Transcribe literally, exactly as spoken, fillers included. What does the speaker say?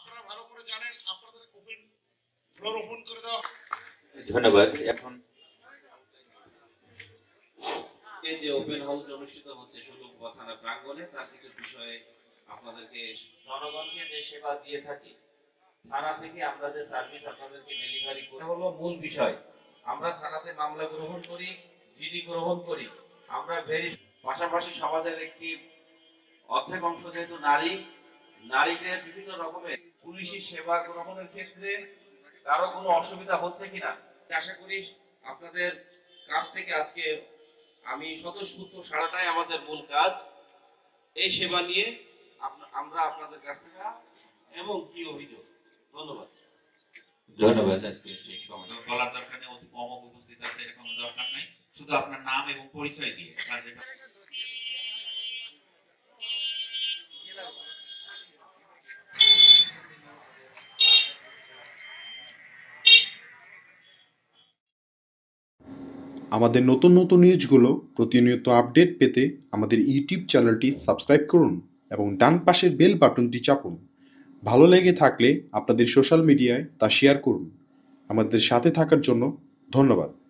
আপনারা ভালো করে জানেন, আপনাদের ওপেন ফ্লোর ওপেন করে দেওয়া। ধন্যবাদ। এখন এই যে ওপেন হাউস অনুষ্ঠিত হচ্ছে ষোলকুপা থানা প্রাঙ্গণে, তার কিছু বিষয়ে আপনাদেরকে, জনগণকে যে সেবা দিয়ে থাকি থানা থেকে আমরা যে সার্ভিস আপনাদেরকে ডেলিভারি করি হলো মূল বিষয়। আমরা থানাতে মামলা গ্রহণ করি, জিডি গ্রহণ করি, আমরা ভেরি পাশাপাশি সমাজের একটি অর্ধেক অংশ যেহেতু নারী, নারীদের বিভিন্ন রকমের পুলিশি সেবা গ্রহণের ক্ষেত্রে কারো কোনো অসুবিধা হচ্ছে কিনা আশা করি আপনাদের কাছ থেকে আজকে আমি স্বতঃস্ফূর্ত সারাটাই আমাদের মূল কাজ। এই সেবা নিয়ে আমরা আপনাদের কাছ থেকে এবং কি অভিযোগ। ধন্যবাদ। ধন্যবাদ। আজকে সেই সময় বলার দরকার নেই, অতি কম উপস্থিত আছে এরকম দরকার নাই, শুধু আপনার নাম এবং পরিচয় দিয়ে কাজের আমাদের নতুন নতুন নিউজগুলো প্রতিনিয়ত আপডেট পেতে আমাদের ইউটিউব চ্যানেলটি সাবস্ক্রাইব করুন এবং ডান পাশের বেল বাটনটি চাপুন। ভালো লেগে থাকলে আপনাদের সোশ্যাল মিডিয়ায় তা শেয়ার করুন। আমাদের সাথে থাকার জন্য ধন্যবাদ।